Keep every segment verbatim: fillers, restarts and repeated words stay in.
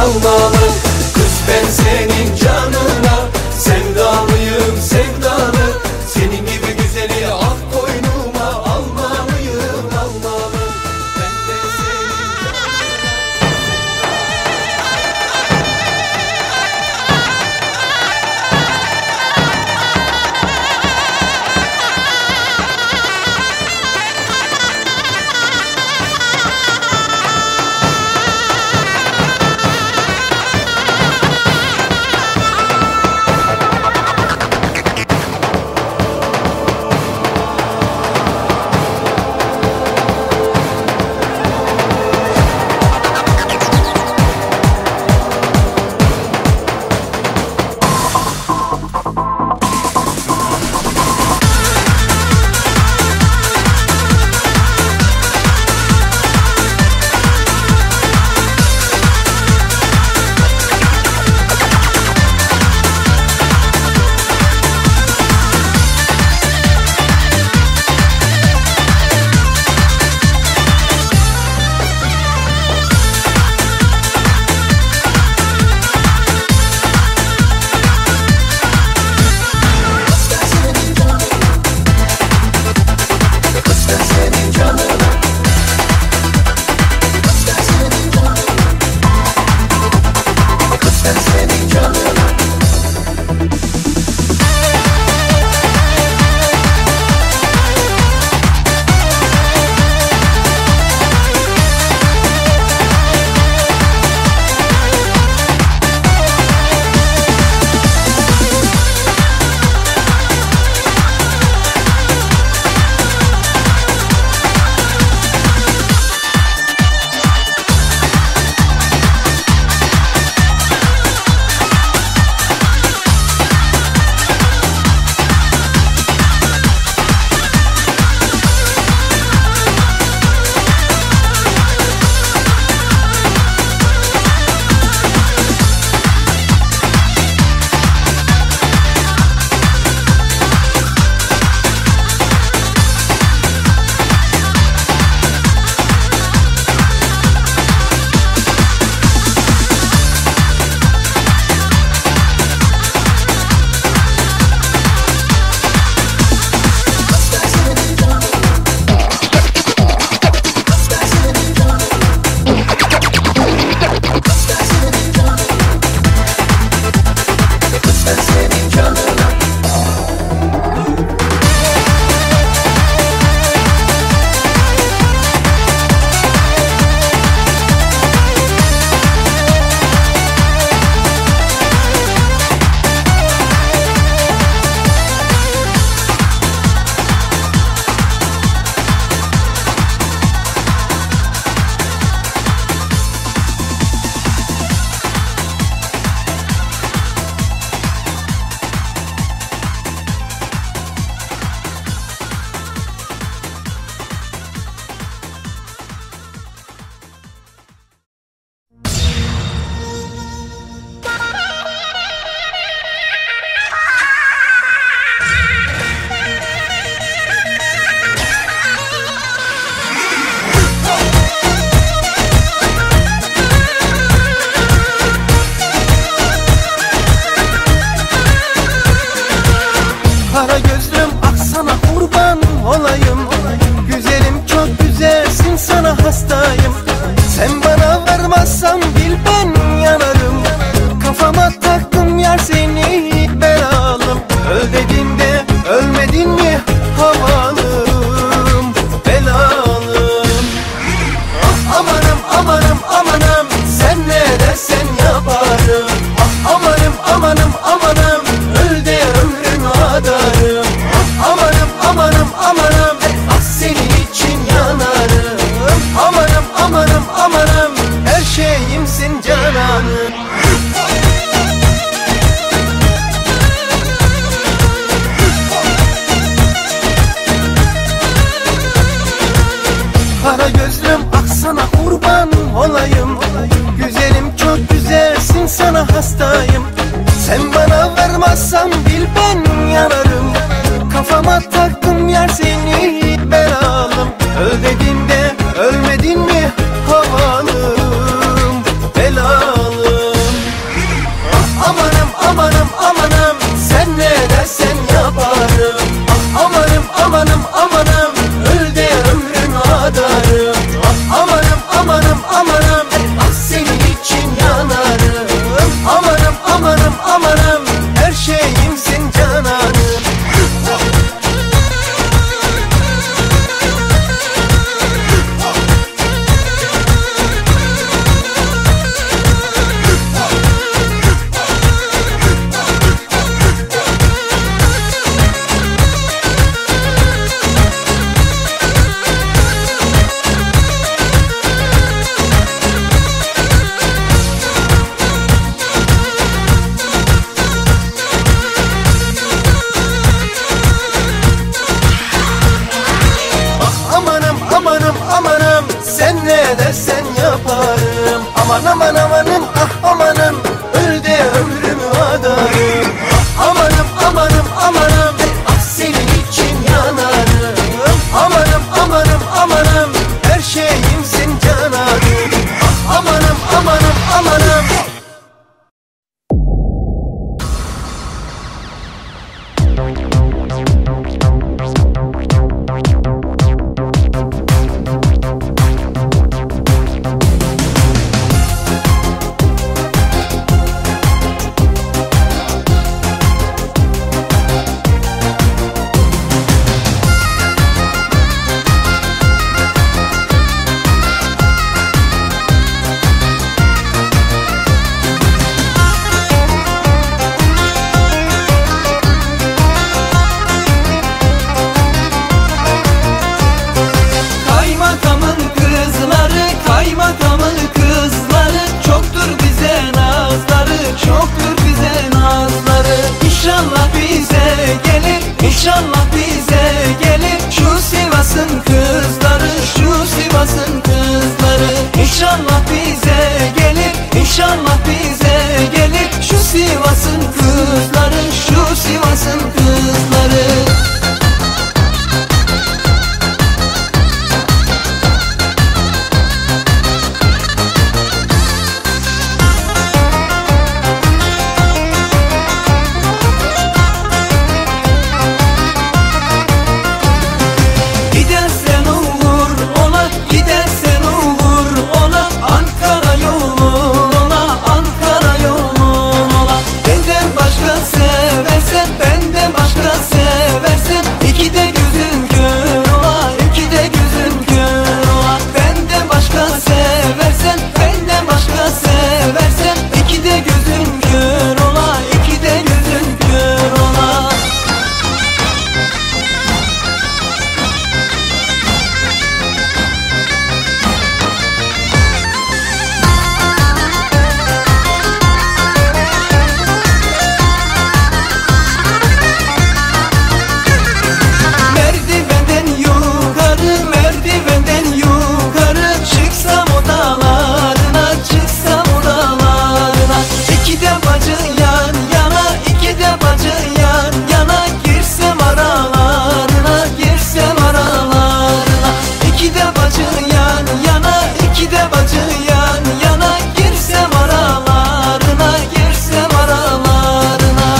almalı. Kız ben senin canına sevdalıyım sevdalı. Senin gibi güzeli ah koynuma almalıyım almalı. Ben de senin hastayım. Sen bana varmazsan bil ben yanarım. Kafama taktım yar seni belalım. Öl dedin de ölmedin mi havalım belalım. Ah amanım amanım amanım, sen ne dersen yaparım. Ah amanım amanım amanım, öl de ömrümü adarım. Ah amanım amanım amanım, ah senin için yanarım. Amanım amanım amanım, her şeyimsin cananım. Kara gözlüm aksana kurban olayım. Güzelim çok güzelsin, sana hastayım. Sen bana varmazsan bil ben yanarım. Kafama taktım yar seni belalım. Öl dedin de ölmedin mi havalım belalım. İki de bacı yan yana, iki de bacı yan yana. Girsem aralarına, girsem aralarına. İki de bacı yan yana, iki de bacı yan yana. Girsem aralarına, girsem aralarına.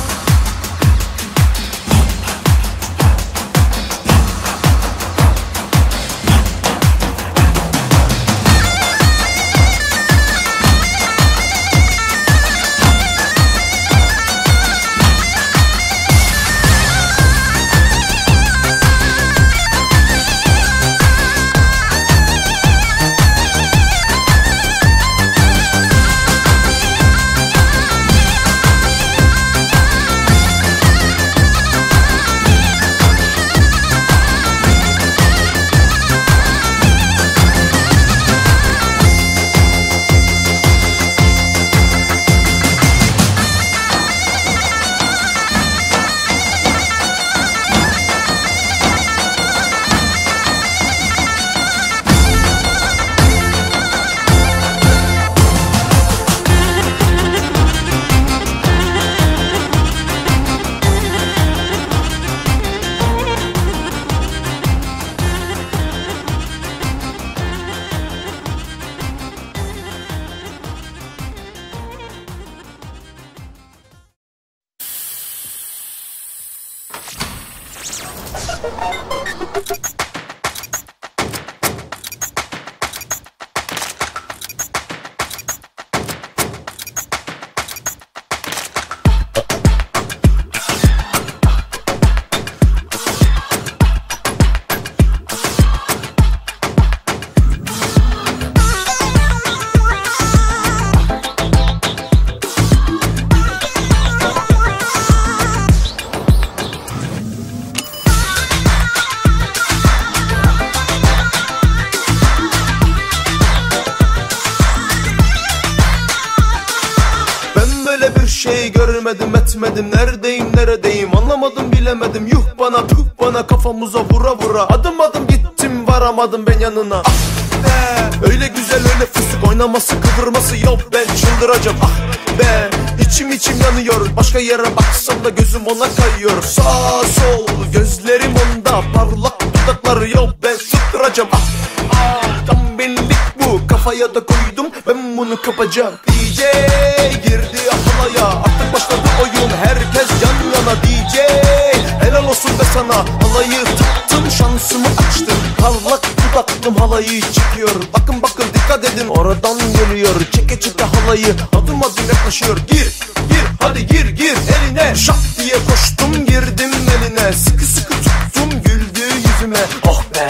şey görmedim etmedim, neredeyim neredeyim anlamadım bilemedim. Yuh bana puh bana, kafamıza vura vura adım adım gittim, varamadım ben yanına. Ah be, öyle güzel öyle fıstık oynaması kıvırması yok, ben çıldıracağım. Ah be, içim içim yanıyor, başka yere baksam da gözüm ona kayıyor. Sağ sol gözlerim onda, parlak dudakları yok, ben tutturacağım. Ah ah, tam benlik bu, kafaya da koydum ben bunu kapacağım. D J girdi halaya, artık başladı oyun, herkes yan yana. D J helal olsun be sana, halayı taktım şansımı açtım, parlak dudaklım halayı çekiyor. Bakın bakın dikkat edin, oradan geliyor, çeke çeke halayı adım adım yaklaşıyor. Gir gir hadi gir gir eline, şak diye koştum girdim eline, sıkı sıkı tuttum güldü yüzüme. Oh be,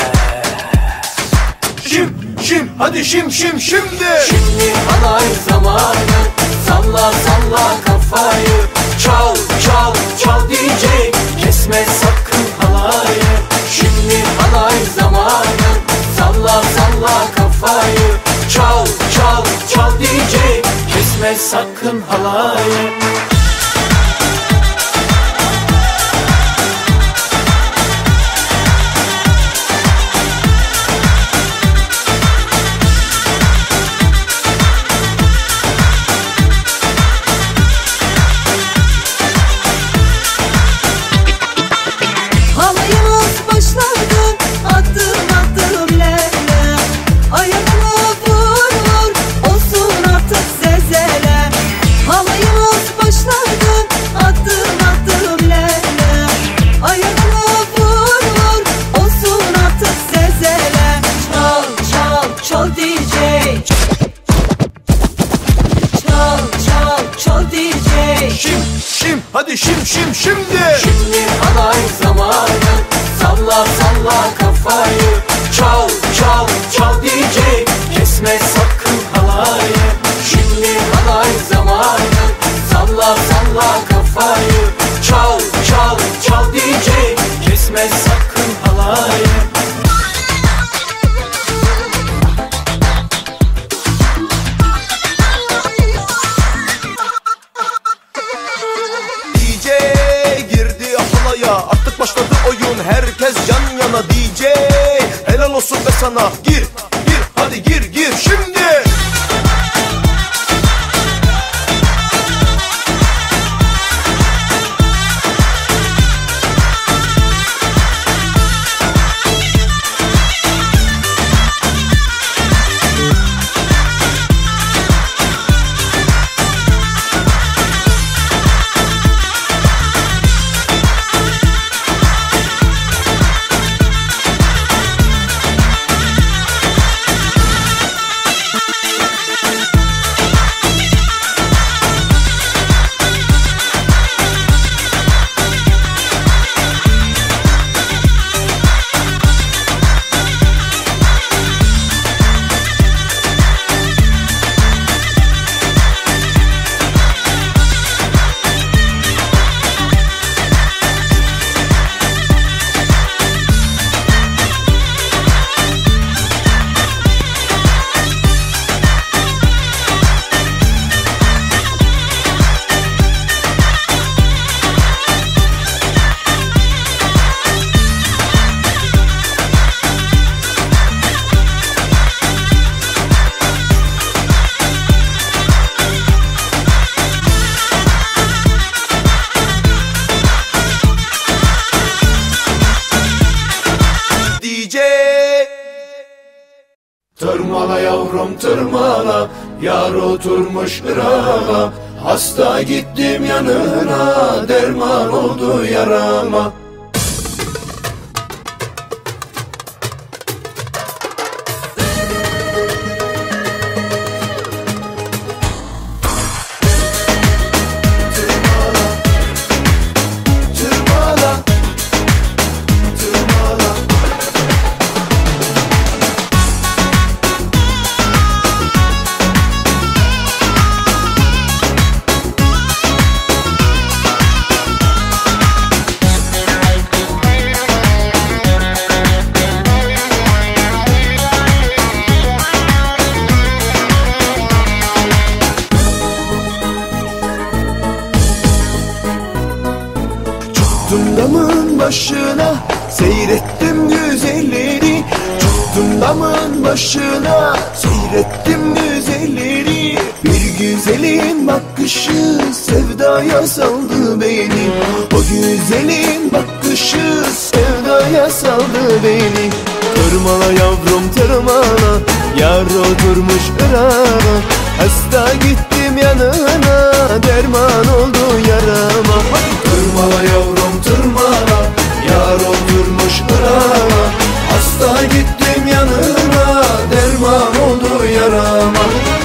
şim şim hadi şim şim şimdi. Şimdi halay zamanı, salla salla kafayı, çal çal çal D J, kesme sakın halayı. Şimdi halay zamanı, salla salla kafayı, çal çal çal D J, kesme sakın halayı. Hadi şim şim şimdi. Şimdi halay zamanı, salla salla kafayı, çal çal çal D J, kesme sakın halayı. Şimdi halay zamanı, salla salla kafayı, çal çal çal D J, kesme sakın halayı. Artık başladı oyun, herkes yan yana. D J helal olsun be sana, gir gir hadi gir gir şimdi. Tırmala yavrum tırmala, yar oturmuş Irak'a. Hasta gittim yanına, derman oldu yarama. Çıktım damın başına, seyrettim güzelleri. Çıktım damın başına, seyrettim güzelleri. Bir güzelin bakışı sevdaya saldı beni. O güzelin bakışı sevdaya saldı beni. Tırmala yavrum tırmala, yar oturmuş Irak'a. Hasta gittim yanına, derman oldu yarama. Tırmala yavrum tırmala, yar oturmuş Irak'a. Hasta gittim yanına, derman oldu yarama.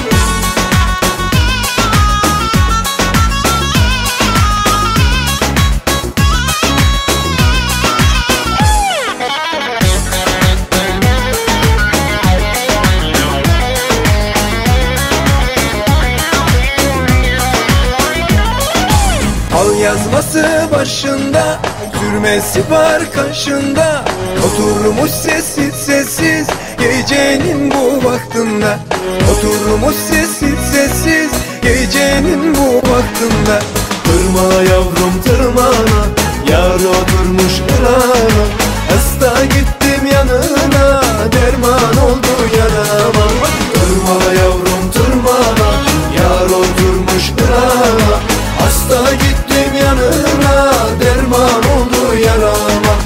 Al yazması başında, sürmesi var kaşında. Oturmuş sessiz sessiz, gecenin bu vaktinde. Oturmuş sessiz sessiz, gecenin bu vaktinde. Tırmala yavrum tırmala, yar oturmuş Irak'a. Hasta gittim yanına, derman oldu yarama. Tırmala yavrum tırmala, yar oturmuş Irak'a. Hasta gittim yanına, derman oldu yarama.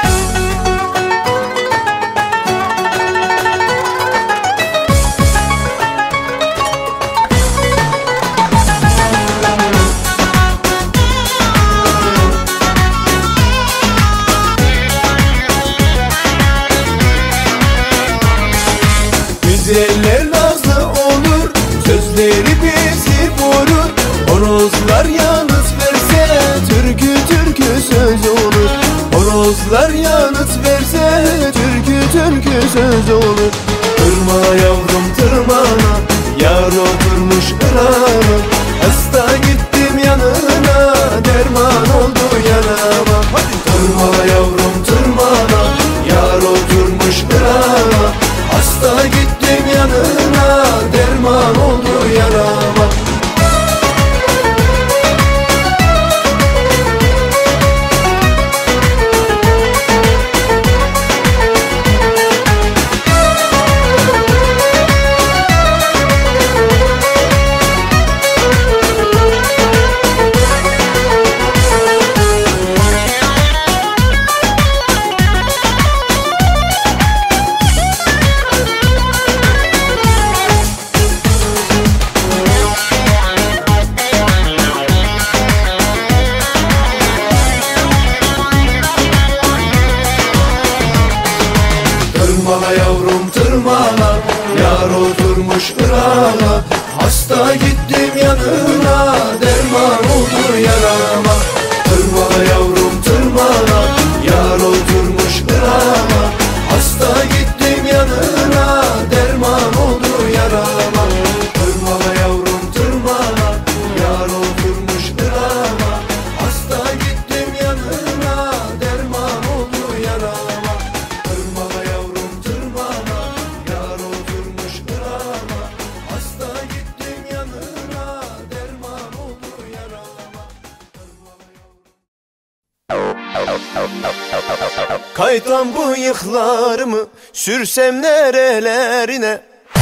Güzeller nazlı olur, sözleri bizi vurur. Horozlar yanıt verse, türkü türkü söz olur. Horozlar yanıt verse, türkü türkü söz olur. Tırmala yavrum tırmala, Yar oturmuş Irak'a. Hasta gittim yanına, derman oldu yarama. tırmala yavrum tırmala, yar oturmuş Irak'a. Hasta gittim yanına, derman oldu yarama. Tırmala yavrum tırmala, yar oturmuş Irak'a. Hasta gittim yanına, derman oldu yarama. Tırmala yavrum tırmala, yar oturmuş Irak'a. Hasta gittim yanına, derman oldu yarama. Tırmala yavrum tırmala, yar oturmuş Irak'a. Hasta gittim yanına, derman oldu yarama. Tırmala yavrum tırmala, yar oturmuş Irak'a. Hasta gittim yanına, derman oldu yarama. Kaytan bıyıklarımı sürsem nerelerine.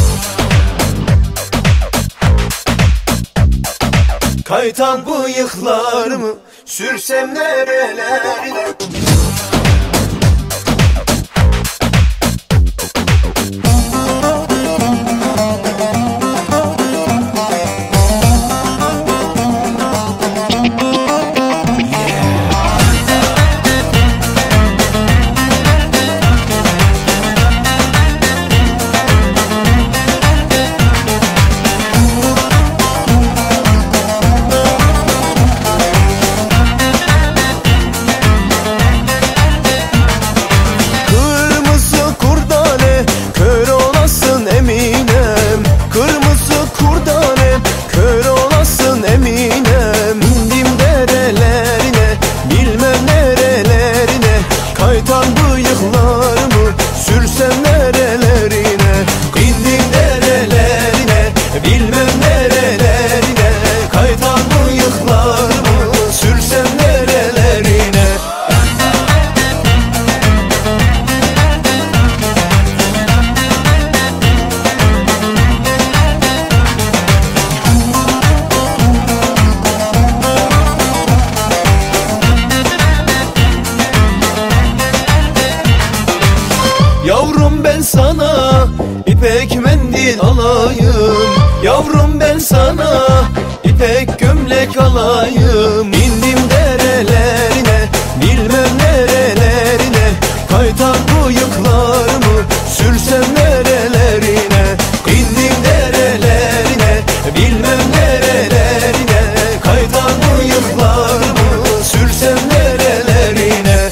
Kaytan bıyıklarımı sürsem nerelerine. ipek mendil alayım. Yavrum ben sana ipek gömlek alayım. İndim derelerine, bilmem nerelerine, kaytar bıyıklarımı sürsem nerelerine. İndim derelerine, bilmem nerelerine, kaytar bıyıklarımı sürsem nerelerine.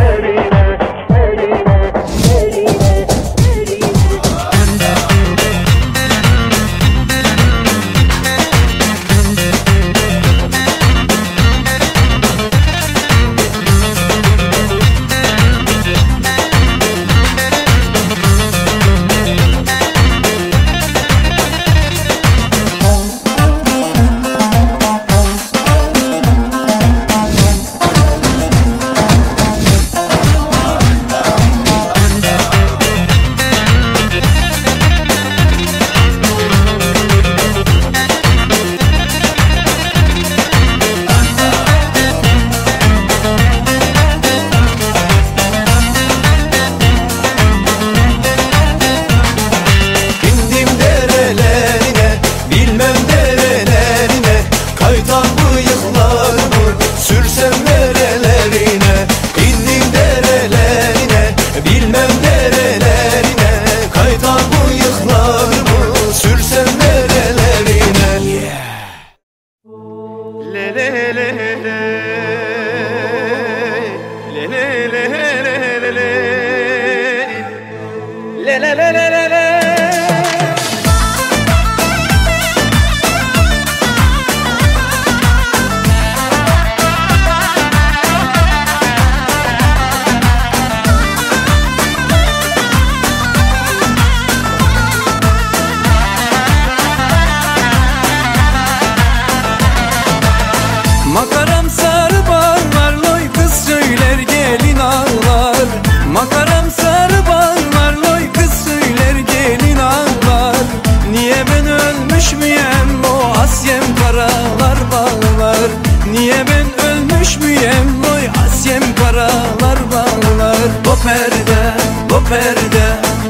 Makaram sarı bağlar loy, kız söyler gelin ağlar. Makaram sarı bağlar loy, kız söyler gelin ağlar. Niye ben ölmüş müyem o Asyem karalar bağlar. Niye ben ölmüş müyem loy Asyem karalar bağlar. O perde, o perde,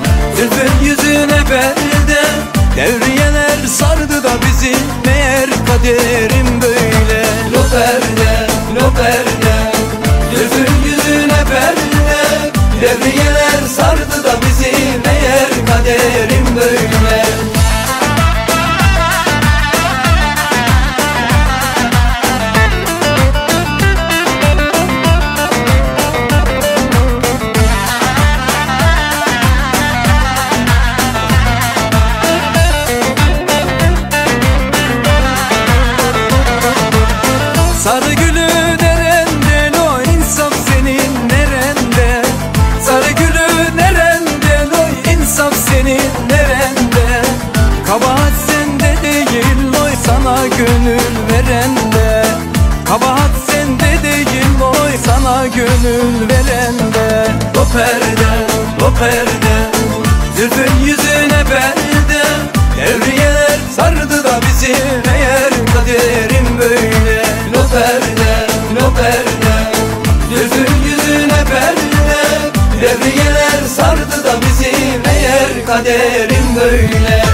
zülfün yüzüne perde. Devriyeler sardı da bizi, meğer kaderim böyle. Lo perde, lo perde, zülfün yüzüne perde. Devriyeler sardı da bizi, meğer kaderim böyle. Sarı gülü nerende lo, insaf senin nerende? Sarı gülü nerende lo, insaf senin nerende? Kabahat sende değil loy, sana gönül verende. Kabahat sende değil loy, sana gönül verende. O perde, o perde, zülfün yüzüne perde. Devriyeler sardı da bizi, meğer kaderim böyle. Lo perde, lo perde, zülfün yüzüne perde. Devriyeler sardı da bizi, meğer kaderim böyle.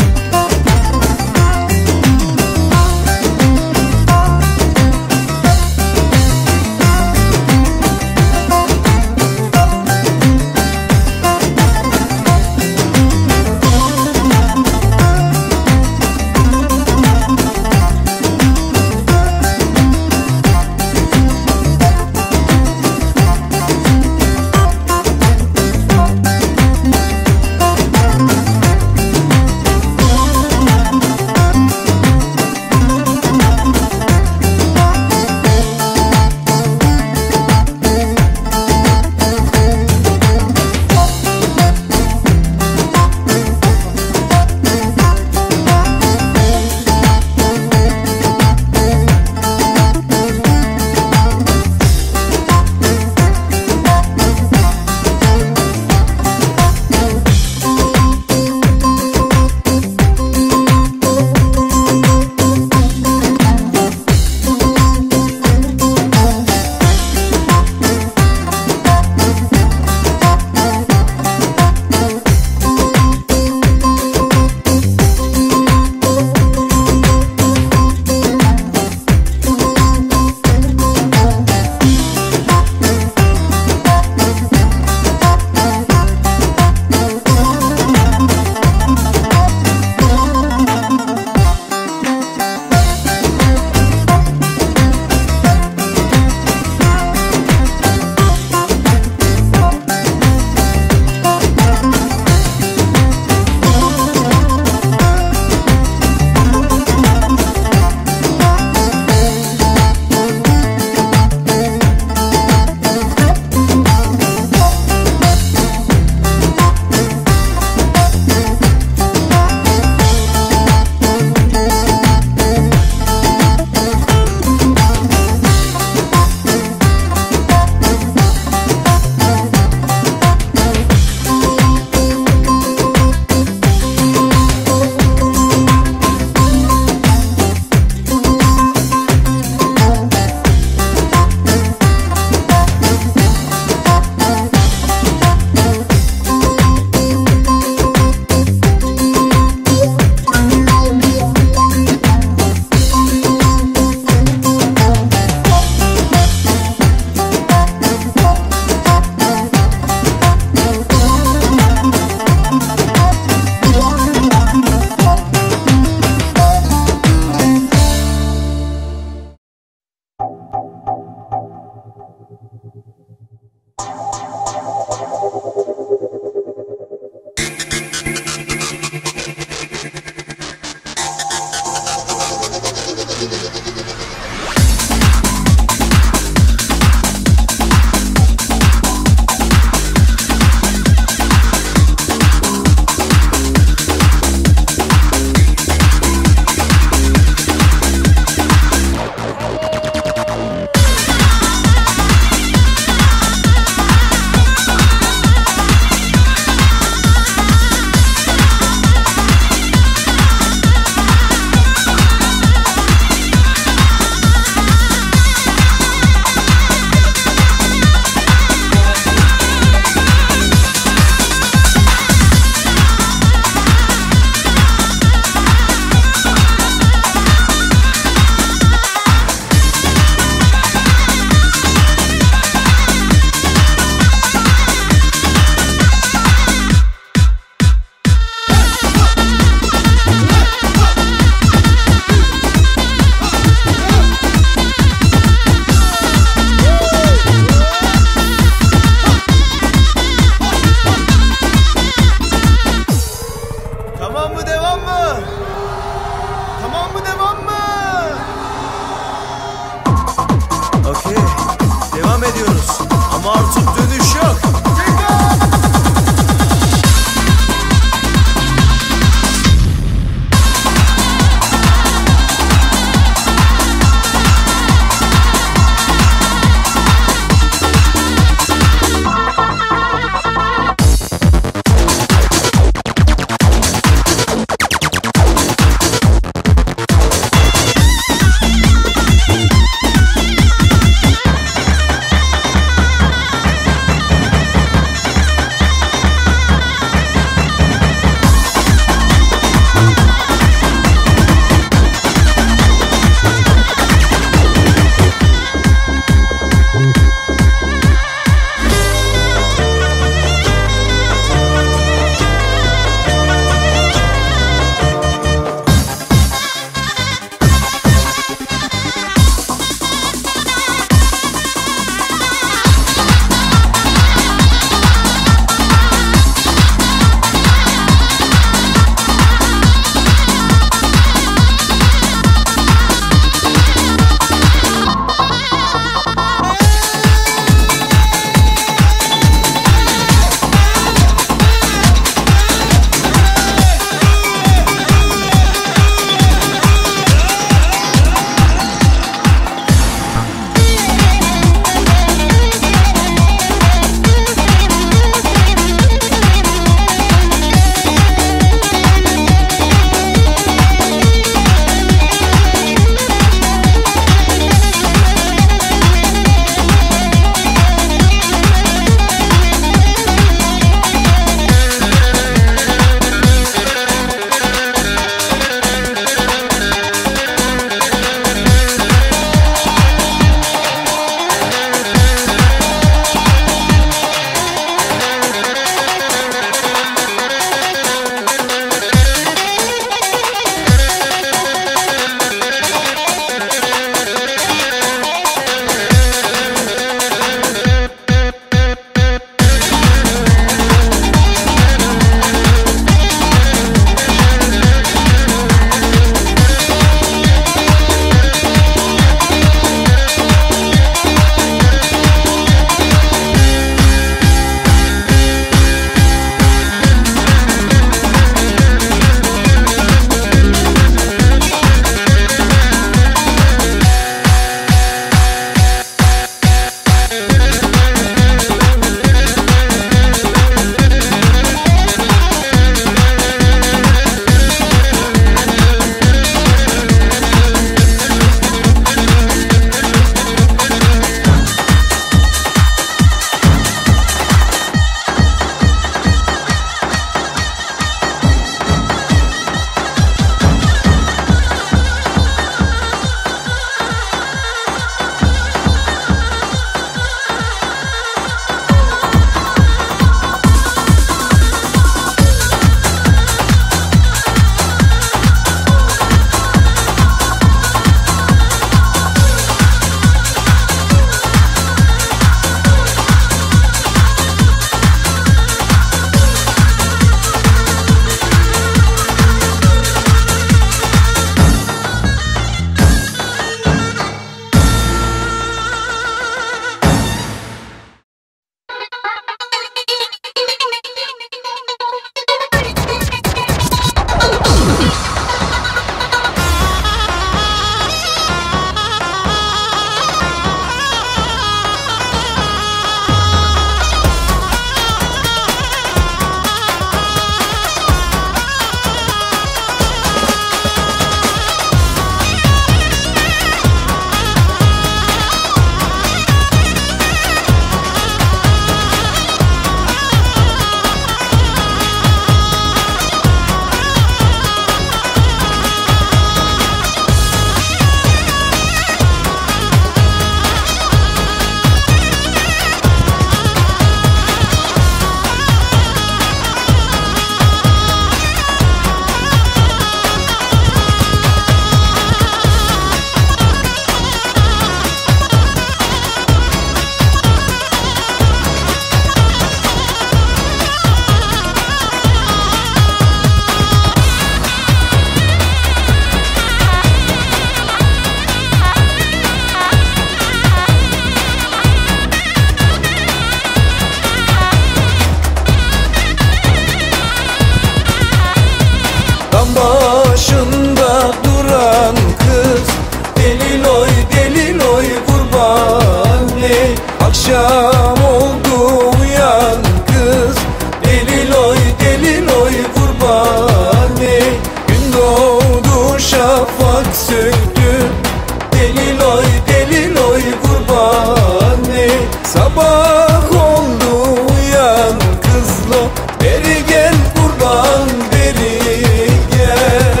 Beri gel kurban, beri gel.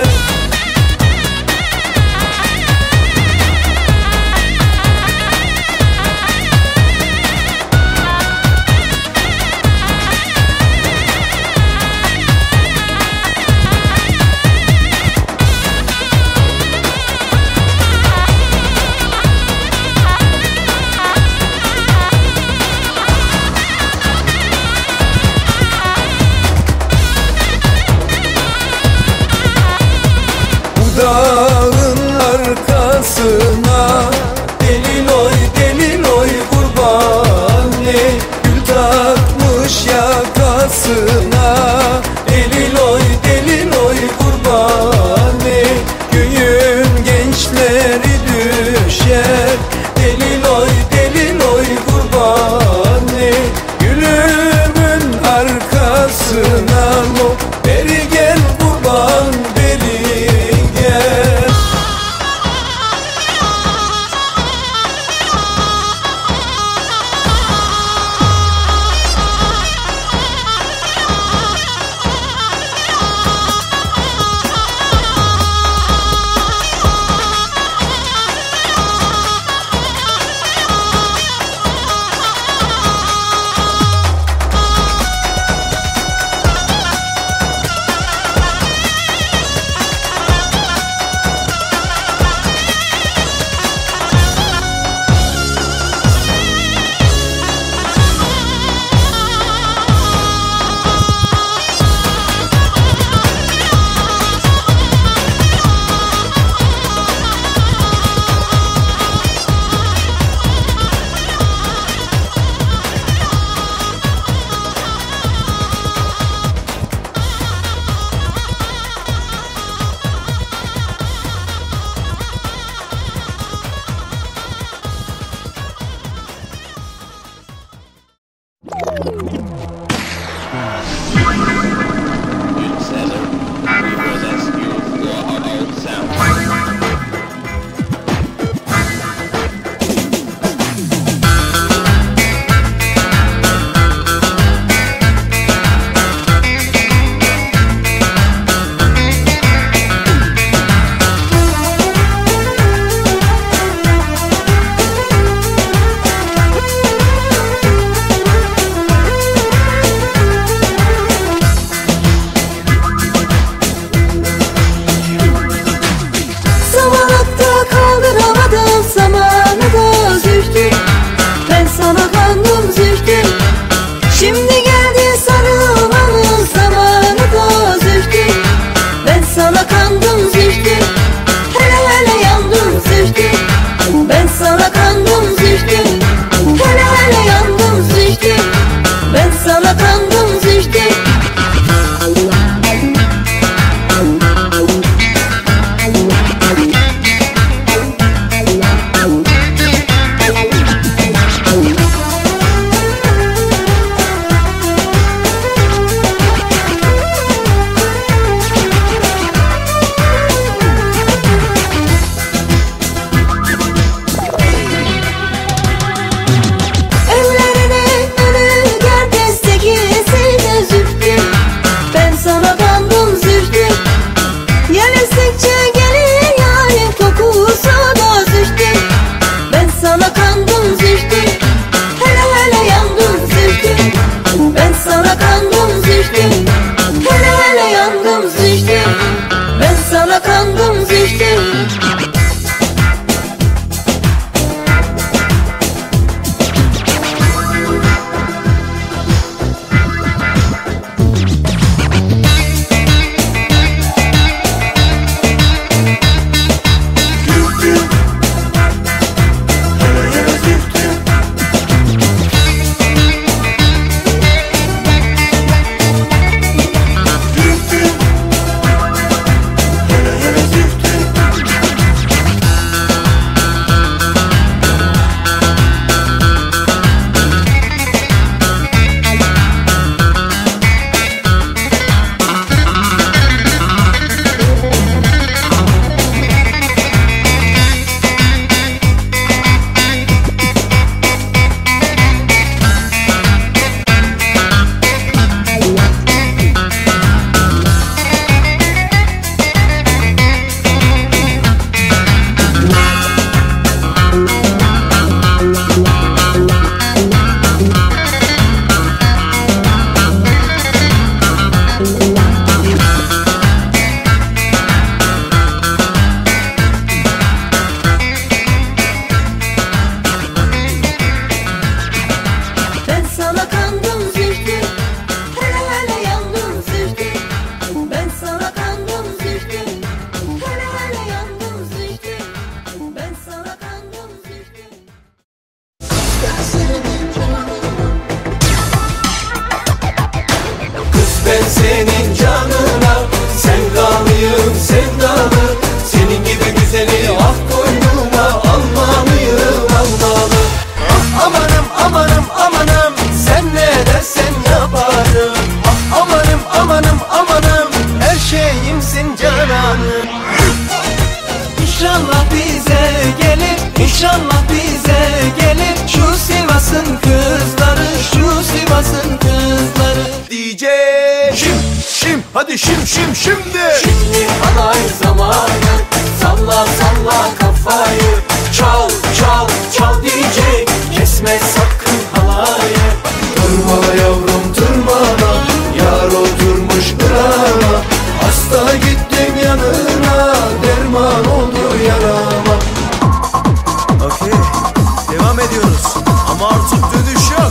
dersen yaparım. Ah, amanım amanım amanım, her şeyimsin cananım. İnşallah bize gelir, inşallah bize gelir şu Sivas'ın kızları, şu Sivas'ın kızları. D J Şim şim, hadi şim şim şimdi. Şimdi halay zamanı, salla salla kafayı. Çal çal çal D J, kesme sakın halayı. Tırmala yavrum tırmala, yar oturmuş kırana. Hasta gittim yanına, derman oldu yarama. Okey, devam ediyoruz ama artık dönüş yok.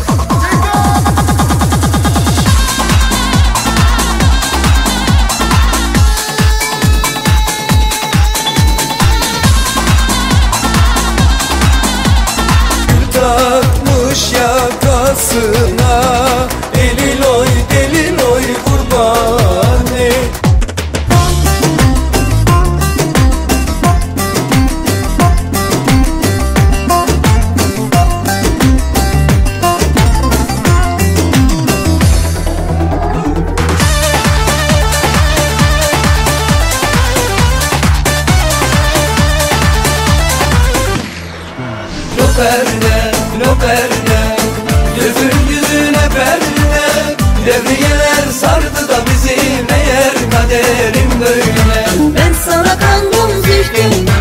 Takmış yakasına, deliloy deliloy kurbani. Perde, lo perde, gözün yüzüne perde. Devriyeler sardı da bizi, meğer kaderim böyle. Ben sana kandım, düştüm